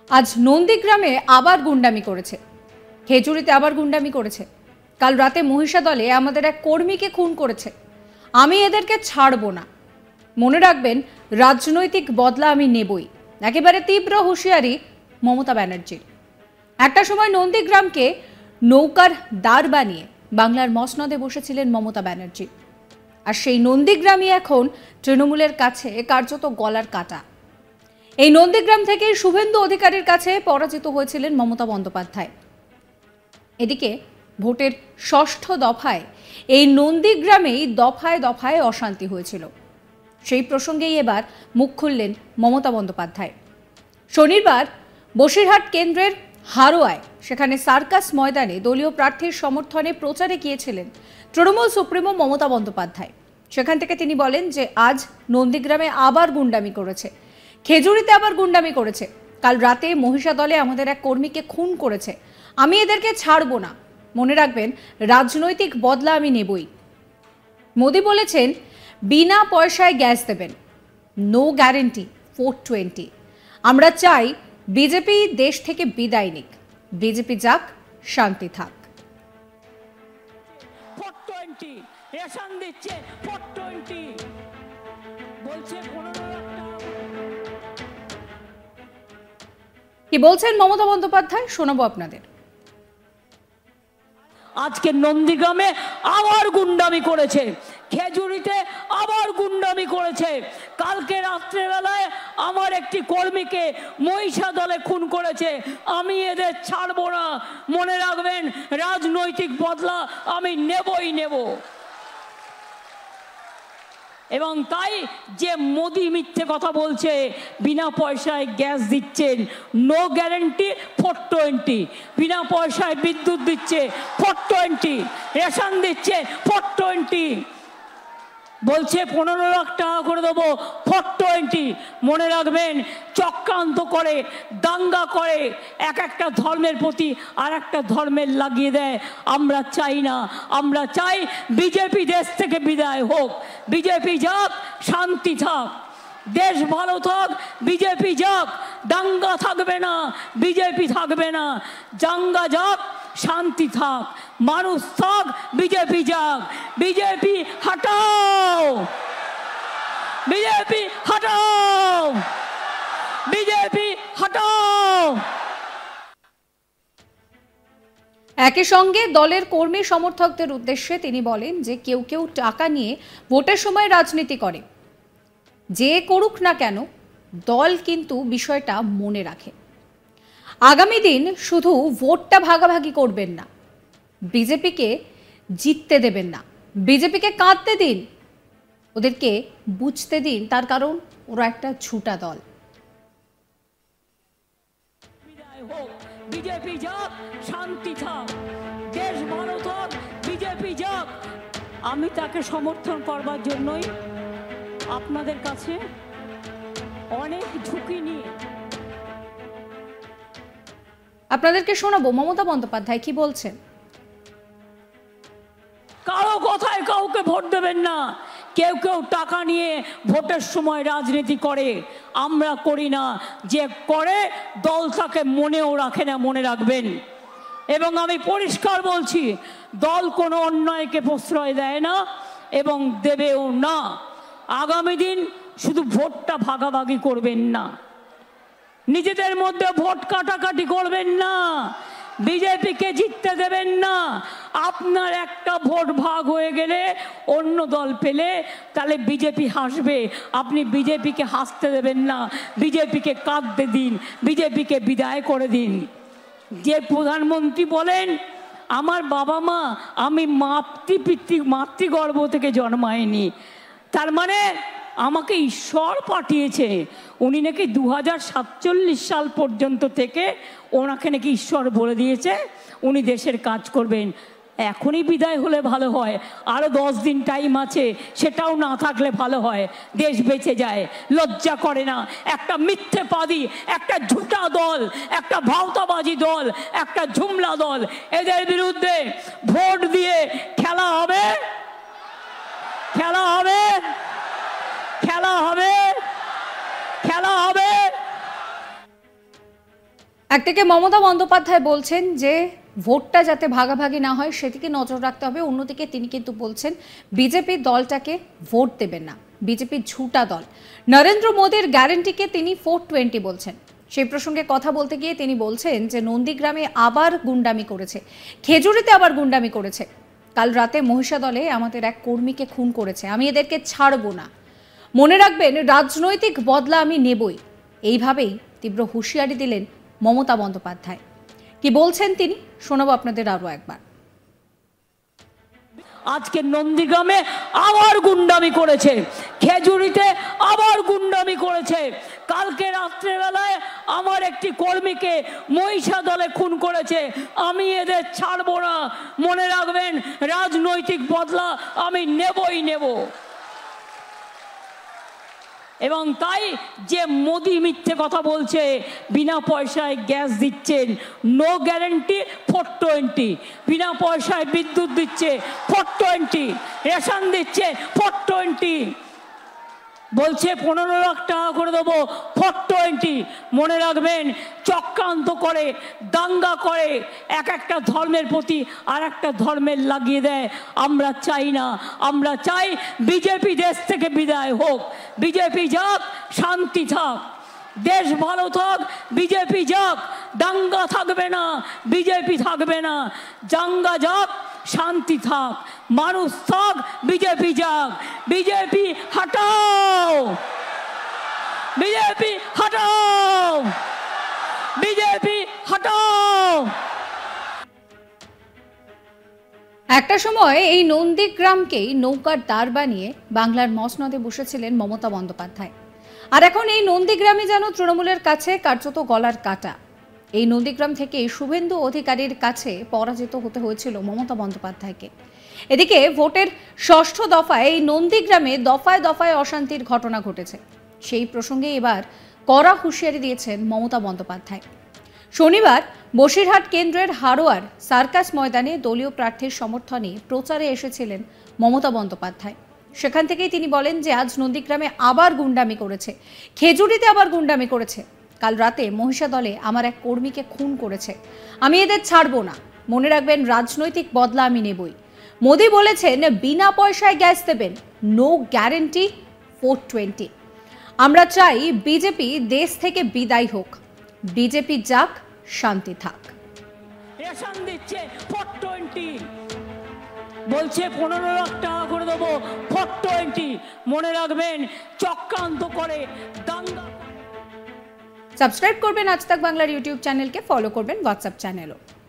আজ নন্দীগ্রামে আবার গুন্ডামি করেছে, খেজুরিতে আবার গুন্ডামি করেছে। কাল রাতে মহিষাদলে আমাদের এক কর্মীকে খুন করেছে। আমি এদেরকে ছাড়বো না। মনে রাখবেন, রাজনৈতিক বদলা আমি নেবই। একেবারে তীব্র হুঁশিয়ারি মমতা ব্যানার্জির। একটা সময় নন্দীগ্রামকে নৌকার দ্বার বানিয়ে বাংলার মসনদে বসেছিলেন মমতা ব্যানার্জি। আর সেই নন্দীগ্রামই এখন তৃণমূলের কাছে কার্যত গলার কাটা। এই নন্দীগ্রাম থেকে শুভেন্দু অধিকারীর কাছে পরাজিত হয়েছিলেন মমতা বন্দ্যোপাধ্যায়। এদিকে ভোটের ষষ্ঠ দফায় এই নন্দীগ্রামেই দফায় দফায় অশান্তি হয়েছিল। সেই প্রসঙ্গেই এবার মুখ খুললেন মমতা বন্দ্যোপাধ্যায়। শনিবার বসিরহাট কেন্দ্রের হারোয়ায় সেখানে সার্কাস ময়দানে দলীয় প্রার্থীর সমর্থনে প্রচারে গিয়েছিলেন তৃণমূল সুপ্রিমো মমতা বন্দ্যোপাধ্যায়। সেখান থেকে তিনি বলেন যে আজ নন্দীগ্রামে আবার গুন্ডামি করেছে, খেজুরিতে আবার গুন্ডামি করেছে। কাল রাতে মহিষাদলে আমাদের এক কর্মীকে খুন করেছে। আমি এদেরকে ছাড়বো না। মনে রাখবেন, রাজনৈতিক বদলা আমি নেবই। মোদি বলেছেন, বিনা পয়সায় গ্যাস দেবেন, নো গ্যারেন্টি 420। আমরা চাই বিজেপি দেশ থেকে বিদায় নিক, বিজেপি যাক, শান্তি থাক। 420 রেশন দিচ্ছে, 420 বলছে 15 লাখ টাকা। কি বলছেন মমতা বন্দ্যোপাধ্যায়, শোনাবো আপনাদের। আজকে নন্দীগ্রামে আবার গুন্ডামি করেছে, খেজুরিতে আবার গুন্ডামি করেছে। কালকে রাত্রেবেলায় আমার একটি কর্মীকে মহিষাদলে খুন করেছে। আমি এদের ছাড়বো না। মনে রাখবেন, রাজনৈতিক বদলা আমি নেবই নেব। এবং তাই যে মোদি মিথ্যে কথা বলছে, বিনা পয়সায় গ্যাস দিচ্ছেন, নো গ্যারেন্টি 420, বিনা পয়সায় বিদ্যুৎ দিচ্ছে 420, রেশন দিচ্ছে 420, বলছে 15 লাখ টাকা করে দেবো 420। মনে রাখবেন, চক্রান্ত করে, দাঙ্গা করে, এক একটা ধর্মের প্রতি আর একটা ধর্মের লাগিয়ে দেয়। আমরা চাই না। আমরা চাই বিজেপি দেশ থেকে বিদায় হোক, বিজেপি যাক, শান্তি থাক, দেশ ভালো থাক, বিজেপি যাক। দাঙ্গা থাকবে না, বিজেপি থাকবে না। দাঙ্গা যাক, শান্তি থাক, মানুষ থাক, বিজেপি যাক। বিজেপি হটাও, বিজেপি হটাও, বিজেপি হটাও। একই সঙ্গে দলের কর্মী সমর্থকদের উদ্দেশ্যে তিনি বলেন যে কেউ কেউ টাকা নিয়ে ভোটের সময় রাজনীতি করে। যে করুক না কেন, দল কিন্তু বিষয়টা মনে রাখে। আগামী দিন শুধু ভোটটা ভাগাভাগি করবেন না, বিজেপিকে জিততে দেবেন না, বিজেপিকে কাঁদতে দিন, ওদেরকে বুঝতে দিন, তার কারণ ওরা একটা ঝুটা দল। বিজেপি যাক, শান্তি থাক, দেশ ভালো থাক, বিজেপি যাক। আমি তাকে সমর্থন করবার জন্যই আপনাদের কাছে অনেক ঝুঁকি নিয়ে আপনাদেরকে শোনাবো মমতা বন্দ্যোপাধ্যায় কি বলছেন। কারো কথায় কাউকে ভোট দেবেন না। কেউ কেউ টাকা নিয়ে ভোটের সময় রাজনীতি করে, আমরা করি না। যে করে দল তাকে মনেও রাখে না, মনে রাখবেন। এবং আমি পরিষ্কার বলছি, দল কোনো অন্যায়কে প্রশ্রয় দেয় না এবং দেবেও না। আগামী দিন শুধু ভোটটা ভাগাভাগি করবেন না, নিজেদের মধ্যে ভোট কাটাকাটি করবেন না, বিজেপিকে জিততে দেবেন না। আপনার একটা ভোট ভাগ হয়ে গেলে অন্য দল পেলে তাহলে বিজেপি হাসবে, আপনি বিজেপিকে হাসতে দেবেন না। বিজেপিকে কাঁদতে দিন, বিজেপিকে বিদায় করে দিন। যে প্রধানমন্ত্রী বলেন, আমার বাবা মা, আমি মাতৃগর্ভ থেকে জন্মায়নি, তার মানে আমাকে ঈশ্বর পাঠিয়েছে। উনি নাকি 2047 সাল পর্যন্ত থেকে ওনাকে নাকি ঈশ্বর বলে দিয়েছে উনি দেশের কাজ করবেন। এখনই বিদায় হলে ভালো হয়, আরো 10 দিন টাইম আছে, সেটাও না থাকলে ভালো হয়, দেশ বেঁচে যায়। লজ্জা করে না? একটা মিথ্যেবাদী, একটা ঝুটা দল, একটা ভাওতাবাজি দল, একটা ঝুমলা দল, এদের বিরুদ্ধে ভোট দিয়ে খেলা হবে, খেলা হবে, খেলা হবে, খেলা হবে। একদিকে মমতা বন্দ্যোপাধ্যায় বলছেন যে ভোটটা যাতে ভাগাভাগি না হয় সেদিকে নজর রাখতে হবে, অন্যদিকে তিনি কিন্তু বলছেন বিজেপি দলটাকে ভোট দেবেন না, বিজেপি ঝুটা দল। নরেন্দ্র মোদীর গ্যারান্টিকে তিনি 420 বলছেন। সেই প্রসঙ্গে কথা বলতে গিয়ে তিনি বলছেন যে নন্দীগ্রামে আবার গুন্ডামি করেছে, খেজুরিতে আবার গুন্ডামি করেছে, কাল রাতে মহিষাদলে আমাদের এক কর্মীকে খুন করেছে, আমি এদেরকে ছাড়বো না, মনে রাখবেন রাজনৈতিক বদলা আমি নেবই। এইভাবেই তীব্র হুঁশিয়ারি দিলেন মমতা বন্দ্যোপাধ্যায়। কি বলছেন তিনি শোনাবো আপনাদের আরো একবার। আজকে নন্দীগ্রামে আবার গুন্ডামি করেছে, খেজুরিতে আবার গুন্ডামি করেছে, কালকে রাত্রেবেলায় আমার একটি কর্মীকে মহিষাদলে খুন করেছে, আমি এদের ছাড়বো না, মনে রাখবেন রাজনৈতিক বদলা আমি নেবই নেব। এবং তাই যে মোদি মিথ্যে কথা বলছে, বিনা পয়সায় গ্যাস দিচ্ছেন, নো গ্যারেন্টি 420, বিনা পয়সায় বিদ্যুৎ দিচ্ছে 420, রেশন দিচ্ছে 420, বলছে 15 লাখ টাকা করে দেবো 420। মনে রাখবেন চক্রান্ত করে, দাঙ্গা করে, এক একটা ধর্মের প্রতি আর একটা ধর্মের লাগিয়ে দেয়। আমরা চাই না, আমরা চাই বিজেপি দেশ থেকে বিদায় হোক, বিজেপি যাক, শান্তি থাক, দেশ ভালো থাক, বিজেপি যাক, দাঙ্গা থাকবে না, বিজেপি থাকবে না, দাঙ্গা যাক, শান্তি থাক, মানুষ থাক, বিজেপি যাক, বিজেপি হটাও, বিজেপি হটাও, বিজেপি হটাও। একটা সময় এই নন্দীগ্রামকেই নৌকার দ্বার বানিয়ে বাংলার মসনদে বসেছিলেন মমতা বন্দ্যোপাধ্যায়, আর এখন এই নন্দীগ্রামই যেন তৃণমূলের কাছে কার্যত গলার কাটা। এই নন্দীগ্রাম থেকে শুভেন্দু অধিকারীর কাছে পরাজিত হতে হয়েছিল মমতা বন্দ্যোপাধ্যায়কে। এদিকে ভোটের ষষ্ঠ দফায় এই নন্দীগ্রামে দফায় দফায় অশান্তির ঘটনা ঘটেছে। সেই প্রসঙ্গে এবার কড়া হুঁশিয়ারি দিয়েছেন মমতা বন্দ্যোপাধ্যায়। শনিবার বসিরহাট কেন্দ্রের হারোয়ার সার্কাস ময়দানে দলীয় প্রার্থীর সমর্থনে প্রচারে এসেছিলেন মমতা বন্দ্যোপাধ্যায়। সেখান থেকেই তিনি বলেন যে আজ নন্দীগ্রামে আবার গুন্ডামি করেছে, খেজুরিতে আবার গুন্ডামি করেছে, কাল রাতে মহিষাদলে আমার এক কর্মীকে খুন করেছে, আমি এদের ছাড়বো না, মনে রাখবেন রাজনৈতিক বদলা আমি নেবই। মোদি বলেছেন বিনা পয়সায় গ্যাস দেবেন, নো গ্যারেন্টি 420। আমরা চাই বিজেপি দেশ থেকে বিদায় হোক, বিজেপি যাক, শান্তি থাক। রেশন দিচ্ছে 420, বলছে 15 লাখ টাকা করে দেবো 420। মনে রাখবেন চক্রান্ত করে, দাঙ্গা। সাবস্ক্রাইব করবেন আজ তাক বাংলার ইউটিউব চ্যানেলকে, ফলো করবেন হোয়াটসঅ্যাপ চ্যানেলও।